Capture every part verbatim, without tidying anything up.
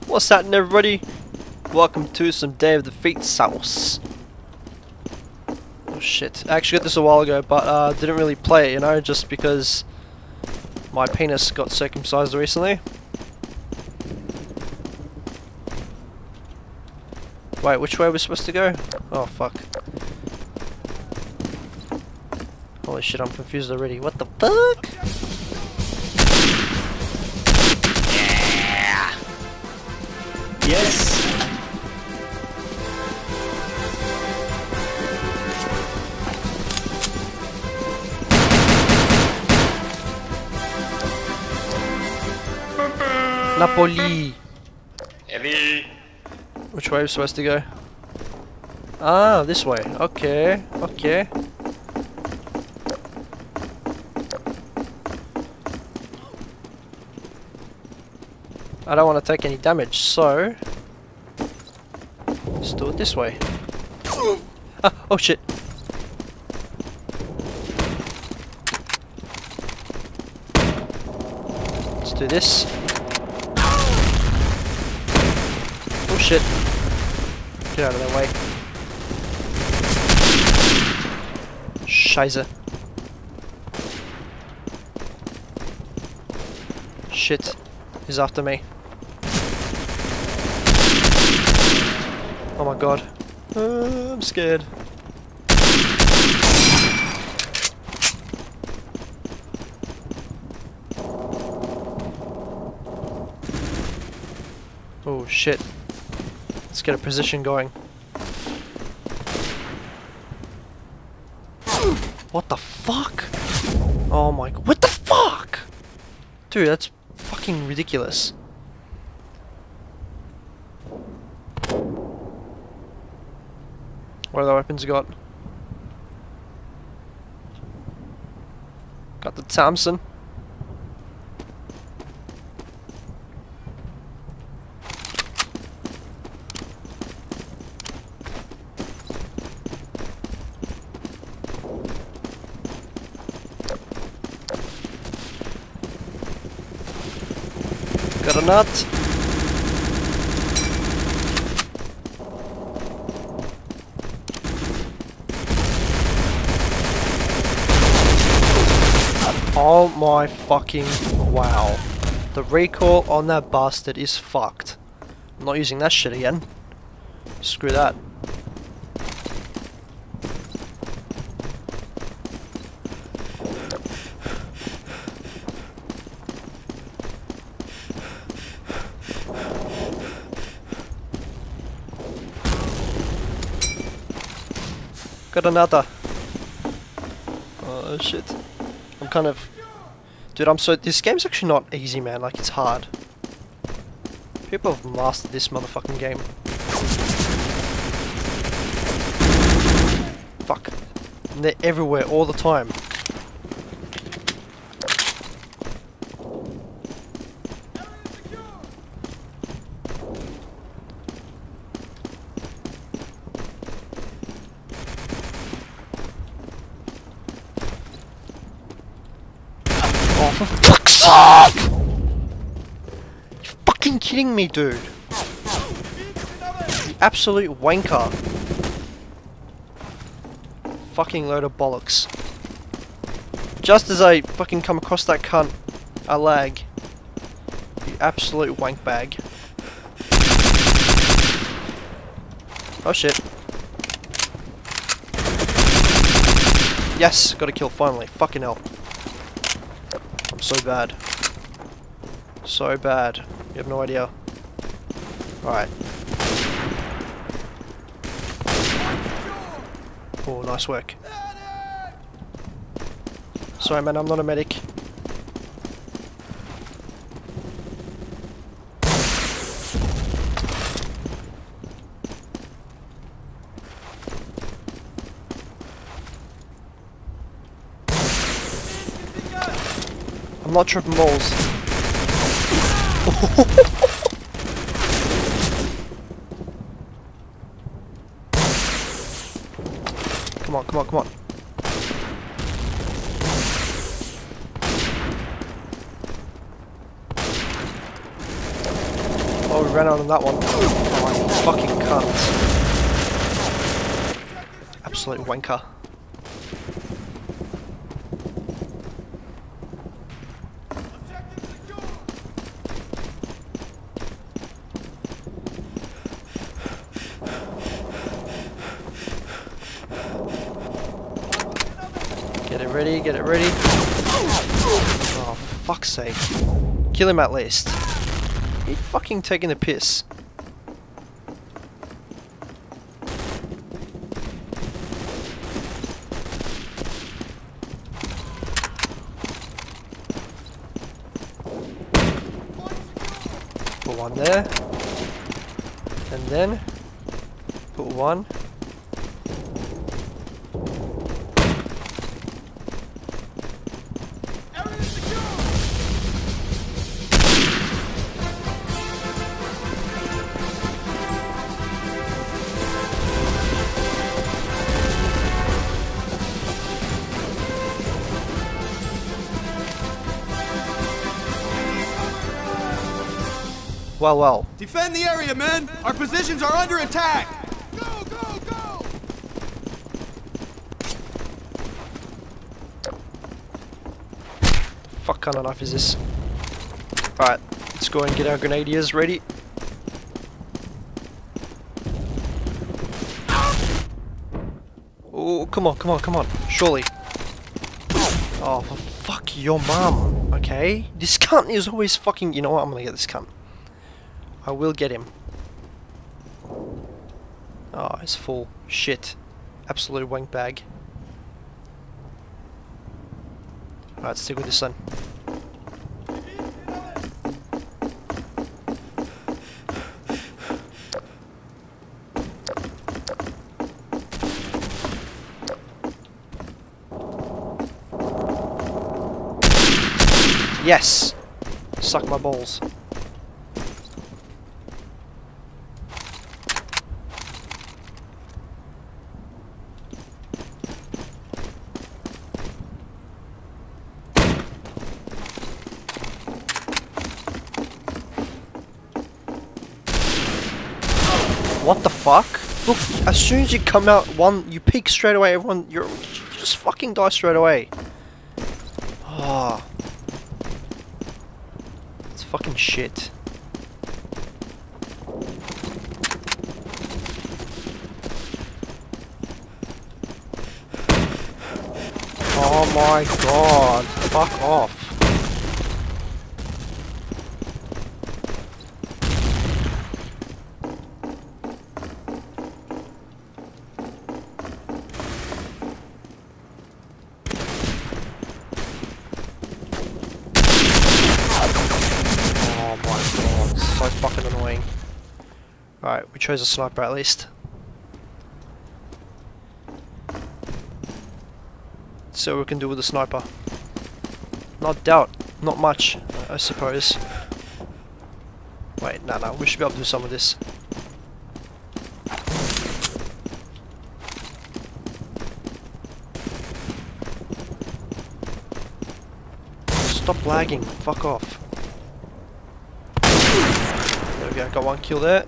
What's happening, everybody? Welcome to some Day of Defeat sauce. Oh shit, I actually got this a while ago, but uh, didn't really play it, you know, just because my penis got circumcised recently. Wait, which way are we supposed to go? Oh fuck. Holy shit, I'm confused already. What the fuck? Yeah. Yes. Napoli. Heavy. Which way are we supposed to go? Ah, this way. Okay, okay. I don't want to take any damage, so let's do it this way. Ah, oh shit. Let's do this. Oh shit. Get out of that way. Scheiße. Shit. He's after me. Oh my god. Uh, I'm scared. Oh shit. Let's get a position going. What the fuck? Oh my god. What the fuck? Dude, that's fucking ridiculous. What other weapons got? Got the Thompson. Got a nut. Oh my fucking wow. The recoil on that bastard is fucked. I'm not using that shit again. Screw that. Got another. Oh shit. I'm kind of... Dude, I'm so... This game's actually not easy, man. Like, it's hard. People have mastered this motherfucking game. Fuck. And they're everywhere all the time. Oh, for fuck's sake! You're fucking kidding me, dude. You absolute wanker. Fucking load of bollocks. Just as I fucking come across that cunt, I lag. You absolute wank bag. Oh shit. Yes, got a kill finally. Fucking hell. So bad. So bad. You have no idea. Alright. Oh, nice work. Sorry man, I'm not a medic. I'm not tripping balls. Come on, come on, come on. Oh, we ran out on that one. Oh, you fucking cunt. Absolute wanker. Get it ready, get it ready. Oh, for fuck's sake. Kill him at least. He fucking taking the piss. Put one there. And then put one. Well, well. Defend the area, men! Our positions are under attack! Go, go, go! Fuck kind of knife is this? Alright, let's go and get our grenadiers ready. Oh, come on, come on, come on. Surely. Oh, for fuck your mum. Okay? This cunt is always fucking... You know what? I'm gonna get this cunt. I will get him. Oh, it's full. Shit. Absolute wank bag. Alright, stick with this one. Yes! Suck my balls. What the fuck? Look, as soon as you come out, one, you peek straight away, everyone, you're, you just fucking die straight away. Oh. It's fucking shit. Oh my god, fuck off. So fucking annoying. Alright, we chose a sniper at least. Let's see what we can do with the sniper. Not doubt, not much, I suppose. Wait, no, no, we should be able to do some of this. Stop lagging, fuck off. There we go, got one kill there.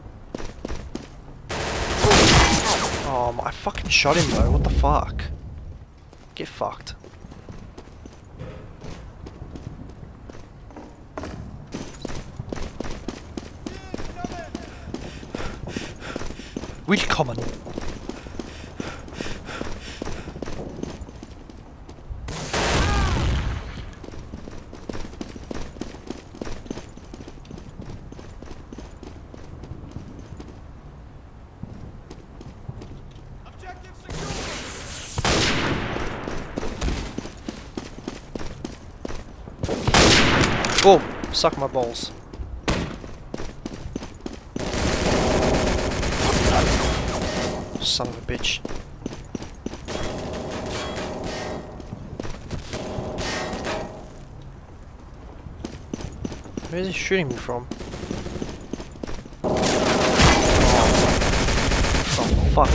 Oh, I fucking shot him though, what the fuck? Get fucked. Willkommen. Boom! Suck my balls. Son of a bitch. Where is he shooting me from? Oh fuck.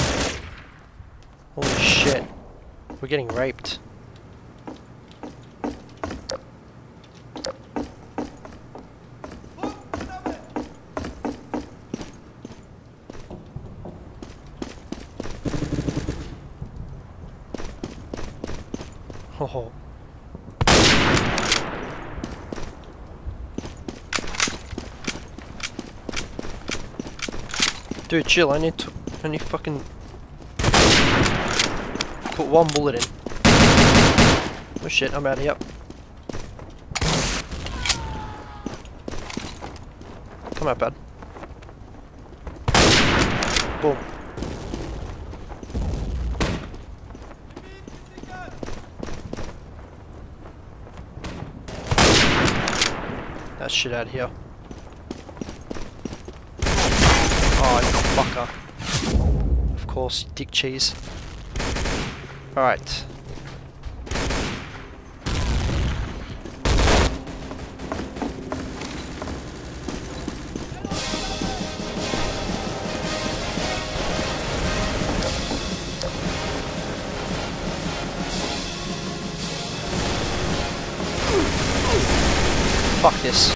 Holy shit. We're getting raped. Oh. Dude, chill, I need to I need fucking put one bullet in. Oh shit, I'm out of here. Come out, bud. Boom. That shit out of here. Oh, you fucker. Of course, dick cheese. Alright. Fuck this.